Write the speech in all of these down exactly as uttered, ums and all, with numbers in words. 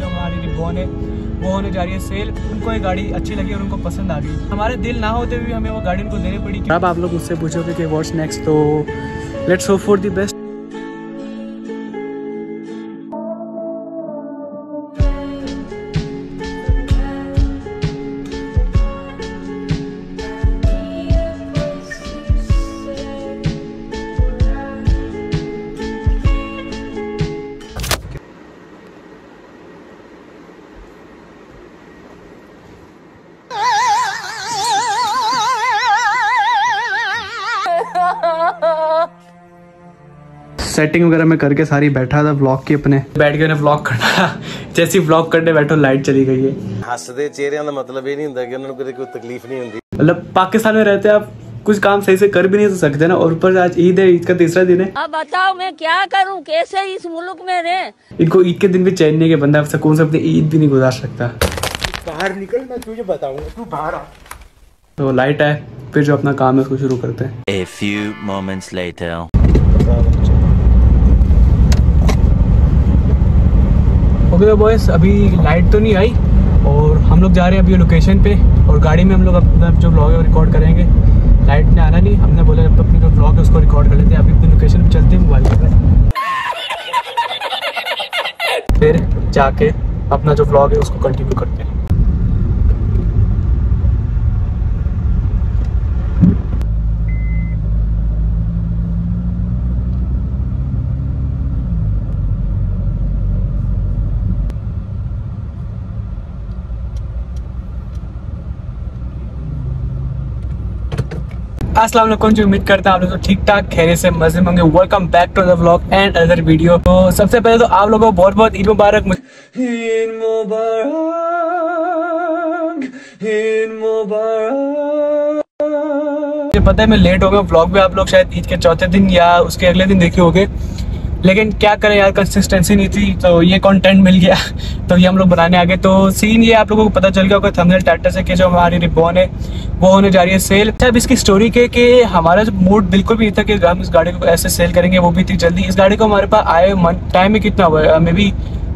जो हमारी रिबॉन है वो होने जा रही है सेल। उनको ये गाड़ी अच्छी लगी और उनको पसंद आ गई। हमारे दिल ना होते हुए हमें वो गाड़ी उनको देनी पड़ी। अब आप लोग मुझसे पूछोगे कि व्हाट्स नेक्स्ट, तो let's hope for the best. Setting वगैरह मैं करके सारी बैठा था व्लॉग की, अपने बैठ के व्लॉग करना। जैसे ही व्लॉग करने बैठो लाइट चली गई है। हसदे चेहरिਆਂ ਦਾ मतलब ये नहीं ਹੁੰਦਾ कि उन्होंने कोई तकलीफ नहीं होती। मतलब पाकिस्तान में रहते आप कुछ काम सही से कर भी नहीं सकते ना, और ऊपर आज ईद है, ईद का तीसरा दिन है। अब बताओ मैं क्या करूं, कैसे इस मुल्क में रहे। इनको ईद के दिन भी चैन नहीं, के बंदा अब सुकून से अपनी ईद भी नहीं गुजार सकता। बाहर निकल, मैं तुझे बताऊंगा, तू बाहर आ। तो लाइट है, फिर जो अपना काम है उसको शुरू करते हैं। A few moments later. Okay तो बॉयज, अभी लाइट तो नहीं आई और हम लोग जा रहे हैं अभी लोकेशन पे, और गाड़ी में हम लोग अपना जो ब्लॉग है वो रिकॉर्ड करेंगे। लाइट ने आना नहीं, हमने बोला जब तक अपनी जो ब्लॉग है उसको रिकॉर्ड कर लेते हैं। अभी अपनी लोकेशन पे चलते हैं मोबाइल पे, फिर जाके अपना जो ब्लॉग है उसको कंटिन्यू करते हैं। अस्सलाम वालेकुम जी, उम्मीद करता हूँ आप लोग तो ठीक ठाक खैरियत से मजे में होंगे। Welcome back to the vlog and other video. तो सबसे पहले तो आप लोगों को बहुत बहुत ईद मुबारक। ईद मुबारक, ईद मुबारक। मुझे पता है मैं लेट हो गया, व्लॉग भी आप लोग शायद ईद के चौथे दिन या उसके अगले दिन देखे होंगे, लेकिन क्या करें यार, कंसिस्टेंसी नहीं थी तो ये कंटेंट मिल गया तो ये हम लोग बनाने आ गए। तो सीन ये आप लोगों को पता चल गया होगा थंबनेल टाइटल से कि जो हमारी रिबॉन है वो होने जा रही है सेल। अच्छा, अब इसकी स्टोरी के कि हमारा जो मूड बिल्कुल भी नहीं था कि हम इस गाड़ी को ऐसे सेल करेंगे, वो भी इतनी जल्दी। इस गाड़ी को हमारे पास आए टाइम में कितना हुआ है, मे बी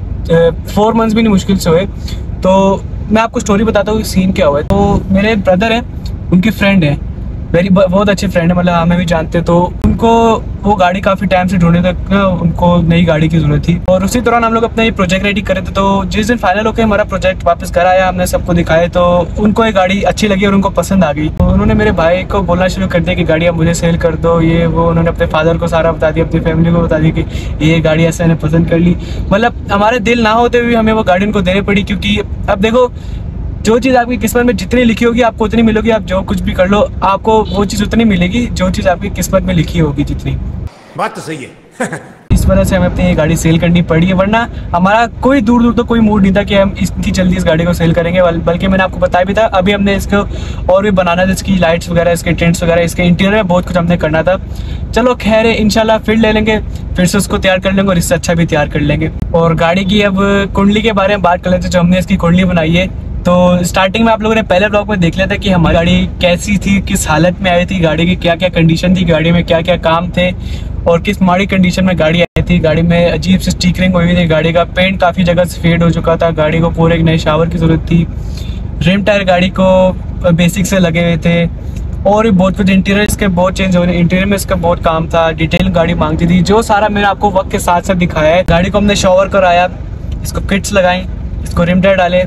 फोर मंथ्स भी नहीं मुश्किल से हुए। तो मैं आपको स्टोरी बताता हूँ सीन क्या हुआ है। तो मेरे ब्रदर है, उनकी फ्रेंड है, वेरी बहुत अच्छी फ्रेंड है, मतलब हमें भी जानते। तो उनको वो गाड़ी काफ़ी टाइम से ढूंढने तक ना उनको नई गाड़ी की जरूरत थी, और उसी दौरान हम लोग अपना ये प्रोजेक्ट रेडी कर रहे थे। तो जिस दिन फाइनल होकर हमारा प्रोजेक्ट वापस घर आया, हमने सबको दिखाया, तो उनको ये गाड़ी अच्छी लगी और उनको पसंद आ गई। तो उन्होंने मेरे भाई को बोलना शुरू कर दिया कि गाड़ी आप मुझे सेल कर दो, ये वो। उन्होंने अपने फादर को सारा बता दिया, अपनी फैमिली को बता दिया कि ये गाड़ी ऐसे मैंने पसंद कर ली। मतलब हमारे दिल ना होते हुए हमें वो गाड़ी उनको देनी पड़ी, क्योंकि अब देखो जो चीज़ आपकी किस्मत में जितनी लिखी होगी आपको उतनी मिलेगी। आप जो कुछ भी कर लो आपको वो चीज़ उतनी मिलेगी जो चीज़ आपकी किस्मत में लिखी होगी जितनी। बात तो सही है। इस वजह से हमें अपनी ये गाड़ी सेल करनी पड़ी है, वरना हमारा कोई दूर दूर तो कोई मूड नहीं था कि हम इतनी जल्दी इस गाड़ी को सेल करेंगे। बल्कि मैंने आपको बताया भी था, अभी हमने इसको और भी बनाना था, इसकी लाइट्स वगैरह, इसके टेंट्स वगैरह, इसके इंटीरियर में बहुत कुछ हमने करना था। चलो खैर है, इंशाल्लाह फिर ले लेंगे, फिर से उसको तैयार कर लेंगे और इससे अच्छा भी तैयार कर लेंगे। और गाड़ी की अब कुंडली के बारे में बात कर लेते, जो हमने इसकी कुंडली बनाई है। तो स्टार्टिंग में आप लोगों ने पहले ब्लॉग में देख लिया था कि हमारी गाड़ी कैसी थी, किस हालत में आई थी, गाड़ी की क्या क्या कंडीशन थी, गाड़ी में क्या क्या काम थे और किस माड़ी कंडीशन में गाड़ी आई थी। गाड़ी में अजीब सी स्टिकरिंग हुई थी, गाड़ी का पेंट काफ़ी जगह से फेड हो चुका था, गाड़ी को पूरे एक नए शावर की ज़रूरत थी, रिम टायर गाड़ी को बेसिक से लगे हुए थे, और भी बहुत कुछ। इंटीरियर इसके बहुत चेंज हो रहे, इंटीरियर में इसका बहुत काम था, डिटेल गाड़ी मांगती थी, जो सारा मैंने आपको वक्त के साथ साथ दिखाया है। गाड़ी को हमने शॉवर कराया, इसको किट्स लगाई, इसको रिम टायर डाले,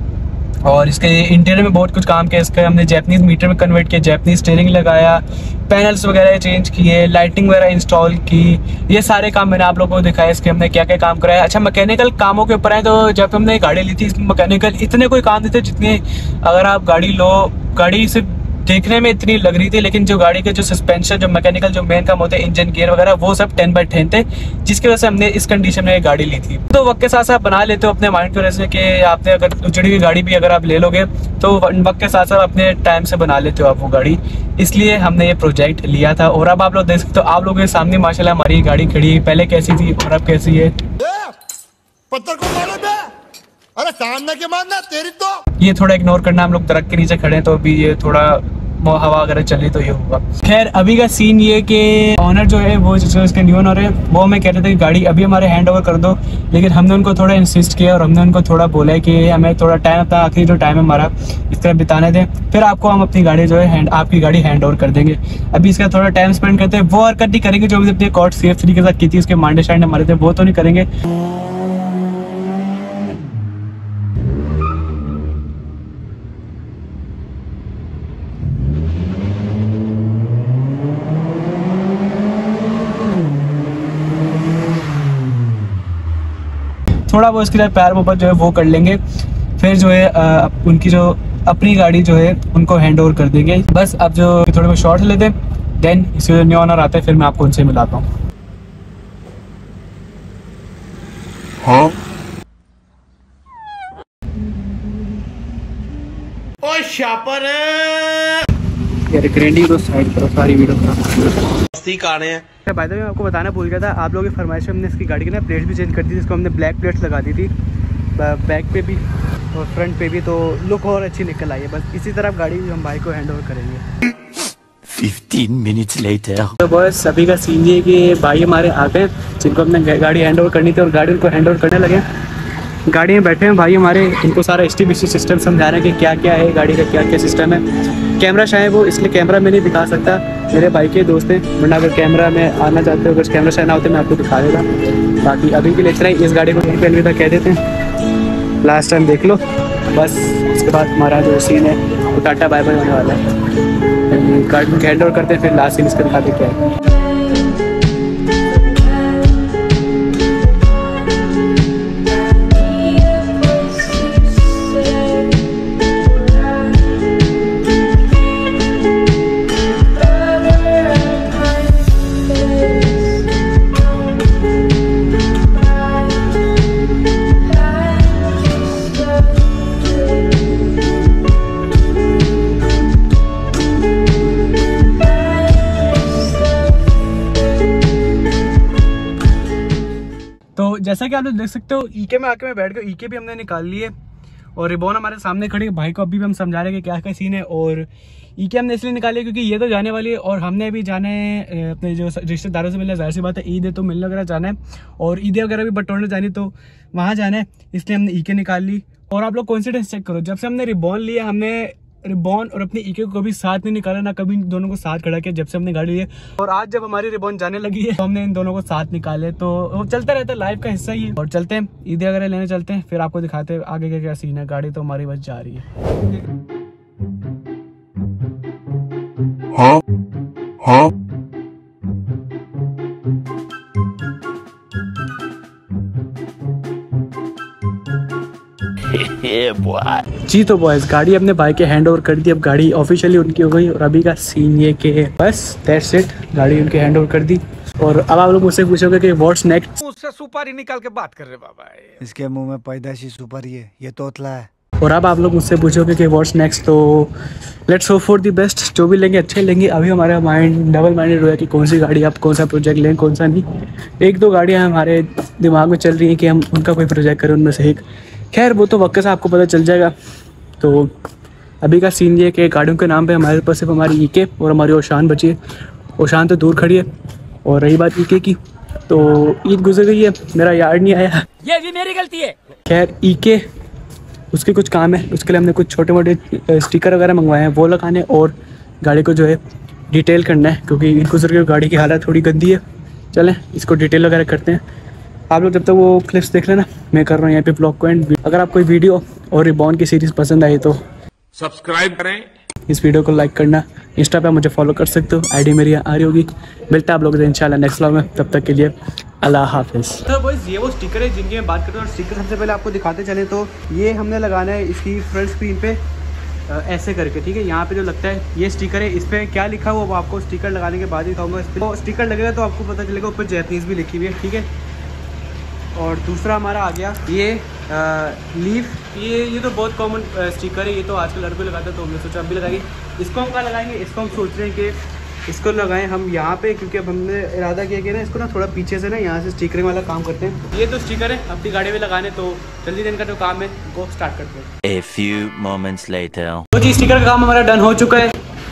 और इसके इंटीरियर में बहुत कुछ काम किया। इसका हमने जैपनीज मीटर में कन्वर्ट किया, जैपनीज स्टीयरिंग लगाया, पैनल्स वगैरह चेंज किए, लाइटिंग वगैरह इंस्टॉल की, ये सारे काम मैंने आप लोगों को दिखाया। इसके हमने क्या क्या काम कराया। अच्छा, मैकेनिकल कामों के ऊपर आए तो जब हमने गाड़ी ली थी इसमें मैकेनिकल इतने कोई काम नहीं थे जितने अगर आप गाड़ी लो, गाड़ी सिर्फ देखने में इतनी लग रही थी, लेकिन जो गाड़ी के जो सस्पेंशन, जो मैकेनिकल जो मेन काम होते हैं, इंजन गियर वगैरह, वो सब टेन बाई टेन थे, जिसकी वजह से हमने इस कंडीशन में गाड़ी ली थी। तो वक्त के साथ साथ बना लेते हो अपने माइंड की वजह से कि आपने अगर उजड़ी हुई गाड़ी भी अगर आप ले लोगे तो वक्त के साथ साथ अपने टाइम से बना लेते हो आप वो गाड़ी, इसलिए हमने ये प्रोजेक्ट लिया था। और अब आप लोग देख सकते हो, आप लोगों के सामने माशाल्लाह हमारी गाड़ी खड़ी है, पहले कैसी थी और अब कैसी है। पत्थर को मारो बे, अरे सामने के मारना तेरी तो। ये थोड़ा इग्नोर करना, हम लोग दरख्त के नीचे खड़े हैं तो अभी ये थोड़ा वो हवा वगैरह चली तो ये होगा। खैर अभी का सीन ये कि ऑनर जो है वो जो इसके न्यू ऑनर है वो हमें कह रहे थे कि गाड़ी अभी हमारे हैंड ओवर कर दो, लेकिन हमने उनको थोड़ा इंसिस्ट किया और हमने उनको थोड़ा बोला है कि हमें थोड़ा टाइम अपना आखिरी जो टाइम है हमारा इस तरह बिताने दें, फिर आपको हम अपनी गाड़ी जो है हैंड आपकी गाड़ी हैंड ओवर कर देंगे। अभी इसका थोड़ा टाइम स्पेंड करते हैं, वो हरकत नहीं करेंगे जो भी अपने कॉर्ड सेफ तरीके के साथ की थी, उसके मांडे शांडे हमारे थे वो तो नहीं करेंगे। थोड़ा वो इसके लिए पैर ऊपर जो है वो कर लेंगे, फिर जो है आ, उनकी जो अपनी गाड़ी जो है उनको हैंड ओवर कर देंगे। बस अब जो थोड़े बहुत शॉर्ट लेते हैं, देन इसके जो न्यू ओनर आते हैं फिर मैं आपको उनसे मिलाता हूँ। हाँ ओ शापर यार ग्रैंडी तो साइड पर सारी वीडियो मस्ती कर रहे हैं। बाय द वे मैं आपको बताना भूल गया था, आप लोगों की फरमाइश में हमने इसकी गाड़ी की ना प्लेट भी चेंज कर दी थी, इसको हमने ब्लैक प्लेट्स लगा दी थी बैक पे भी और फ्रंट पे भी, तो लुक और अच्छी निकल आई है। बस इसी तरह गाड़ी हम भाई को हैंड ओवर करेंगे। Fifteen minutes later. तो बस अभी का सीन ये कि भाई हमारे आ गए जिनको हमने गाड़ी हैंड ओवर करनी थी और गाड़ी उनको हैंड ओवर करने लगे। गाड़ी में बैठे हैं भाई हमारे, इनको सारा S T B C system समझा रहे हैं कि क्या क्या है गाड़ी का, क्या क्या सिस्टम है। कैमरा शायद है वो, इसलिए कैमरा में नहीं दिखा सकता, मेरे भाई के दोस्त हैं, वरना अगर कैमरा में आना चाहते हो, अगर कैमरा शायद ना होते मैं आपको दिखा देता। बाकी अभी के लिए इतना ही, इस गाड़ी को यहीं पर अलविदा कह देते हैं, लास्ट टाइम देख लो बस। इसके बाद हमारा जो सीन है वो टाटा बाय बाय होने वाला है। गाड़ी को हैंड ओवर करते हैं, फिर लास्ट सीन इसका दिखाते क्या है। जैसा कि आप लोग देख सकते हो ईके में आके मैं बैठ गया, ईके भी हमने निकाल लिए और रिबॉन हमारे सामने खड़ी है। भाई को अभी भी हम समझा रहे हैं कि क्या क्या सीन है, और ईके हमने इसलिए निकाली क्योंकि ये तो जाने वाली है और हमने अभी जाना है अपने जो रिश्तेदारों से मिलने, जाहिर सी बात है ईद है तो मिलने वगैरह जाना है, और ईद वगैरह भी बटोरने जानी तो वहाँ जाना है, इसलिए हमने ईके निकाल ली। और आप लोग कॉन्फिडेंस चेक करो, जब से हमने रिबॉन लिया हमने रिबॉन और अपनी ईके को कभी साथ नहीं निकाला, ना कभी दोनों को साथ खड़ा किया जब से हमने गाड़ी ली है। और आज जब हमारी रिबॉन जाने लगी है तो हमने इन दोनों को साथ निकाले, तो चलता रहता है, लाइफ का हिस्सा ही है। और चलते हैं ईद वगैरह लेने चलते हैं, फिर आपको दिखाते हैं आगे क्या क्या सीन है। गाड़ी तो हमारी बस जा रही है। हाँ हाँ जी तो बॉयज गाड़ी अपने भाई के हैंड ओवर कर दी, अब गाड़ी ऑफिशियली उनकी हो गई। और अभी का सीन ये कि बस दैट्स इट, गाड़ी उनके हैंड ओवर कर दी। और अब आप लोग मुझसे पूछोगे कि व्हाट्स नेक्स्ट। मुझसे सुपारी निकाल के बात कर रहे बाबा, इसके मुंह में पैदाइशी सुपारी है, ये तोतला है। और अब आप लोग मुझसे पूछोगे कि व्हाट्स नेक्स्ट, तो let's hope for the best, जो भी लेंगे अच्छे लेंगे। अभी हमारा माइंड डबल माइंडेड हुआ है कि कौन सी गाड़ी, आप कौन सा प्रोजेक्ट लें कौन सा नहीं। एक दो गाड़ियाँ हमारे दिमाग में चल रही हैं कि हम उनका कोई प्रोजेक्ट करें उनमें से एक, खैर वो तो वक्त से आपको पता चल जाएगा। तो अभी का सीन ये कि गाड़ियों के नाम पे हमारे पास सिर्फ हमारी ईके और हमारी ओशान बची है। ओशान तो दूर खड़ी है, और रही बात ईके की, तो ईद गुजर गई है, मेरा यार्ड नहीं आया, ये भी मेरी गलती है। खैर ईके उसके कुछ काम है, उसके लिए हमने कुछ छोटे मोटे स्टिकर वगैरह मंगवाए हैं वो लगाने, और गाड़ी को जो है डिटेल करना है क्योंकि ईद गुजर गई, गाड़ी की हालत थोड़ी गंदी है। चलें इसको डिटेल वगैरह करते हैं। आप लोग जब तक वो क्लिप्स देख लेना, मैं कर रहा हूँ यहाँ पे ब्लॉग को एंड। अगर आपको वीडियो और रिबॉन की सीरीज पसंद आई तो सब्सक्राइब करें, इस वीडियो को लाइक करना, इंस्टा पे मुझे फॉलो कर सकते हो, आईडी मेरी आ रही होगी। मिलता है आप लोगों से इंशाल्लाह नेक्स्ट व्लॉग में, तब तक के लिए अल्लाह हाफिज़। तो बॉयज ये वो स्टिकर है जिनकी मैं बात करता हूँ। स्टिकर सबसे पहले आपको दिखाते चले तो ये हमने लगाना है इसकी फ्रंट स्क्रीन पे ऐसे करके, ठीक है। यहाँ पे जो लगता है ये स्टिकर है, इस पर क्या लिखा हुआ वो आपको स्टिकर लगाने के बाद ही दिखाऊंगा। इस पर स्टिकर लगेगा तो आपको पता चलेगा ऊपर जैपनीज़ भी लिखी हुई है, ठीक है। और दूसरा हमारा आ गया ये लीफ, ये ये तो बहुत कॉमन स्टिकर है, ये तो आजकल लड़के लगाते हैं तो हमने सोचा अब भी लगाएंगे। इसको हम कहाँ लगाएंगे, इसको हम सोच रहे हैं कि इसको लगाएं हम यहाँ पे, क्योंकि अब हमने इरादा किया कि ना इसको ना थोड़ा पीछे से ना यहाँ से स्टिकरिंग वाला काम करते हैं। ये तो स्टिकर है अपनी गाड़ी में लगाने, तो जल्दी दिन का जो काम है वो स्टार्ट करते हैं। A few moments later. तो जी स्टिकर का काम हमारा डन हो चुका है।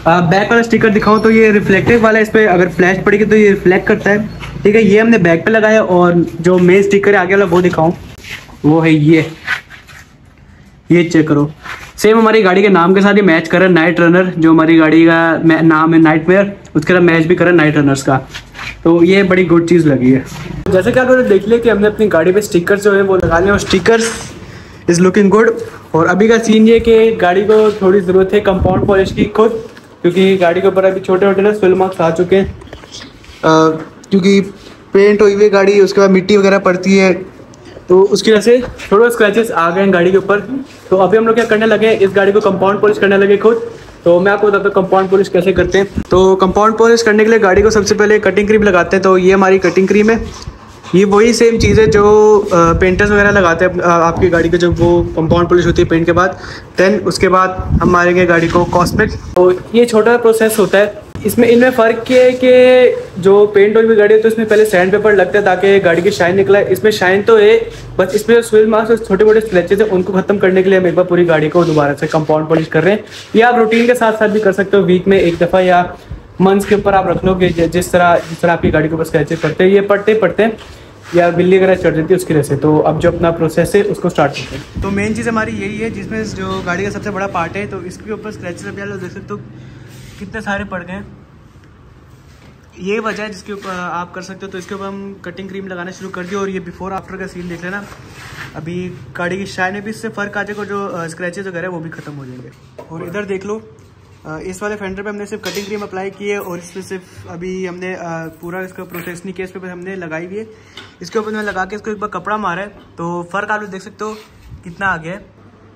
बैक वाला स्टिकर दिखाऊं तो ये रिफ्लेक्टिव वाला है, इस पर अगर फ्लैश पड़ेगी तो ये रिफ्लेक्ट करता है, ठीक है। ये हमने बैक पे लगाया। और जो मेन स्टिकर है आगे वाला वो दिखाऊं, वो है ये ये चेक करो, सेम हमारी गाड़ी के नाम के साथ ही मैच कर रहा है। नाइट रनर जो हमारी गाड़ी का नाम है नाइटमेयर, उसके साथ मैच भी कर रहा है नाइट रनर्स का। तो ये बड़ी गुड चीज़ लगी है। जैसे कि आप लोग देख लिया कि हमने अपनी गाड़ी पे स्टिकर्स जो है वो लगा लिए और स्टिकर्स इज़ लुकिंग गुड। और अभी का सीन ये कि गाड़ी को थोड़ी ज़रूरत है कंपाउंड पॉलिश की खुद, क्योंकि गाड़ी के ऊपर अभी छोटे छोटे ना स्विल मार्क्स आ चुके हैं, क्योंकि पेंट हुई हुई गाड़ी, उसके बाद मिट्टी वगैरह पड़ती है, तो उसकी वजह से थोड़ा स्क्रैचेस आ गए हैं गाड़ी के ऊपर। तो अभी हम लोग क्या करने लगे, इस गाड़ी को कंपाउंड पॉलिश करने लगे खुद। तो मैं आपको बताता हूँ कंपाउंड पॉलिश कैसे करते हैं। तो कंपाउंड पॉलिश करने के लिए गाड़ी को सबसे पहले कटिंग क्रीम लगाते हैं। तो ये हमारी कटिंग क्रीम है, ये वही सेम चीज़ है जो पेंटर्स वगैरह लगाते हैं आपकी गाड़ी के, जब वो कंपाउंड पॉलिश होती है पेंट के बाद। देन उसके बाद हम मारेंगे गाड़ी को कॉस्मिक। तो ये छोटा प्रोसेस होता है। इसमें इनमें फ़र्क ये है कि जो पेंट हुई गाड़ी है तो इसमें पहले सैंड पेपर लगता है ताकि गाड़ी की शाइन निकला है। इसमें शाइन तो है, बस इसमें जो स्विल मार्क्स और छोटे मोटे स्क्रैचेस हैं उनको खत्म करने के लिए हम एक बार पूरी गाड़ी को दोबारा से कंपाउंड पॉलिश कर रहे हैं। ये आप रूटीन के साथ साथ भी कर सकते हो, वीक में एक दफ़ा या मंथ्स के ऊपर आप रख लो कि जिस तरह जिस तरह आपकी गाड़ी के ऊपर स्क्रैचेस पड़ते हैं, ये पड़ते पड़ते या बिल्ली वगैरह चढ़ जाती है उसकी वजह से। तो अब जो अपना प्रोसेस है उसको स्टार्ट करते हैं। तो मेन चीज़ हमारी यही है, जिसमें जो गाड़ी का सबसे बड़ा पार्ट है, तो इसके ऊपर स्क्रैचेस अभी आप देख सकते हो कितने सारे पड़ गए। ये वजह है जिसके ऊपर आप कर सकते हो। तो इसके ऊपर हम कटिंग क्रीम लगाना शुरू कर दिया। और ये बिफोर आफ्टर का सीन देख लेना, अभी गाड़ी की शाइन में भी इससे फ़र्क आ जाएगा, जो स्क्रैचेस वगैरह वो भी ख़त्म हो जाएंगे। और इधर देख लो, इस वाले फेंडर पे हमने सिर्फ कटिंग क्रीम अप्लाई की है और इसमें सिर्फ अभी हमने पूरा इसका प्रोसेस नहीं किया, इस पे हमने लगाई हुई है। इसके ऊपर मैंने लगा के इसको एक बार कपड़ा मारा है, तो फ़र्क आप लोग देख सकते हो कितना आ गया है।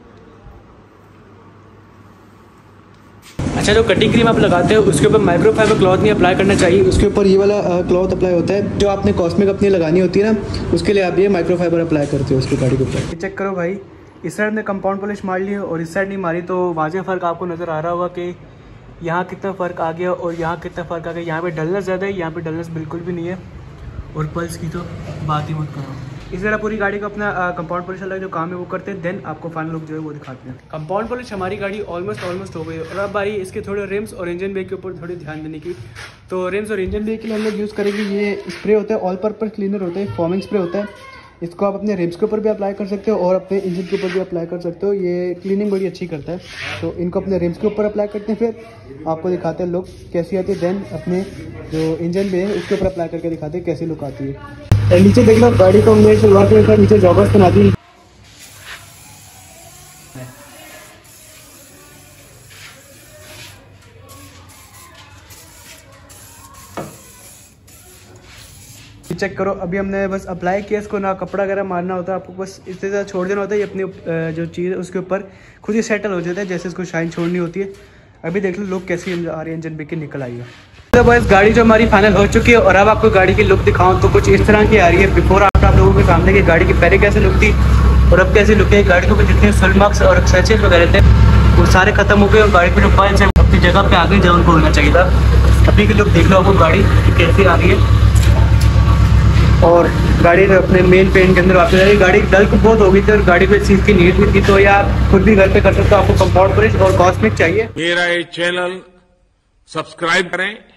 अच्छा, जो कटिंग क्रीम आप लगाते हो उसके ऊपर माइक्रो फाइबर क्लॉथ नहीं अप्लाई करना चाहिए, उसके ऊपर ये वाला क्लॉथ अप्लाई होता है। जो आपने कॉस्मिक अपनी लगानी होती है ना, उसके लिए आप ये माइक्रो फाइबर अप्लाई करते हो उसकी गाड़ी के ऊपर। चेक करो भाई, इस साइड ने कंपाउंड पॉलिश मार ली और इस साइड नहीं मारी, तो वाज़ेह फ़र्क आपको नज़र आ रहा होगा कि यहाँ कितना फ़र्क आ गया और यहाँ कितना फ़र्क आ गया। यहाँ पे डलनेस ज़्यादा है, यहाँ पे डलनेस बिल्कुल भी नहीं है। और पल्स की तो बात ही मत करो। इस तरह पूरी गाड़ी का अपना कंपाउंड पॉलिश अलग जो काम है वो करते हैं, देन आपको फाइनल लुक जो है वो दिखाते हैं। कंपाउंड पॉलिश हमारी गाड़ी ऑलमोस्ट ऑलमोस्ट हो गई है। और अब बारी इसके थोड़े रिम्स और इंजन ब्रेक के ऊपर थोड़ी ध्यान देने की। तो रिम्स और इंजन ब्रेक के लिए हम लोग यूज़ करेंगे, ये स्प्रे होता है, ऑल पर्पस क्लीनर होता है, फॉर्मिंग स्प्रे होता है। इसको आप अपने रिम्स के ऊपर भी अप्लाई कर सकते हो और अपने इंजन के ऊपर भी अप्लाई कर सकते हो। ये क्लीनिंग बड़ी अच्छी करता है। तो इनको अपने रिम्स के ऊपर अप्लाई करते हैं, फिर आपको दिखाते हैं लुक कैसी आती है। देन अपने जो इंजन में है उसके ऊपर अप्लाई करके दिखाते हैं कैसी लुक आती है। और नीचे देख लो, गाड़ी को हमने शुरुआत में नीचे जॉगर्स बना दी। चेक करो, अभी हमने बस अप्लाई किया इसको, ना कपड़ा वगैरह मारना होता है आपको, बस इस तरह छोड़ देना होता है। ये अपनी जो चीज़ है उसके ऊपर खुद ही सेटल हो जाता है, जैसे इसको शाइन छोड़नी होती है। अभी देख लो लुक कैसी आ रही है, इंजन ब्रेक की निकल आई है। तो बस गाड़ी जो हमारी फाइनल हो चुकी है। और अब आपको गाड़ी की लुक दिखाऊं तो कुछ इस तरह की आ रही है। बिफोर आफ्टर आप लोगों के सामने की गाड़ी की पहले कैसे लुक थी और अब कैसी लुक है। गाड़ी के ऊपर जितने स्विल मार्क्स और स्क्रैचेस वगैरह थे वो सारे खत्म हो गए और गाड़ी की जो पल्स है अपनी जगह पे आ गई जहाँ उनको होना चाहिए था। अभी की लुक देख लो आपको गाड़ी कैसी आ रही है। और गाड़ी अपने मेन पेंट के अंदर वापस आ रही है। गाड़ी डल बहुत हो गई थी और गाड़ी पे इस चीज़ की नीड भी थी, तो या आप खुद भी घर पे कर सकते हो। आपको कंपाउंड पॉलिश और कॉस्मिक चाहिए। मेरा ये चैनल सब्सक्राइब करें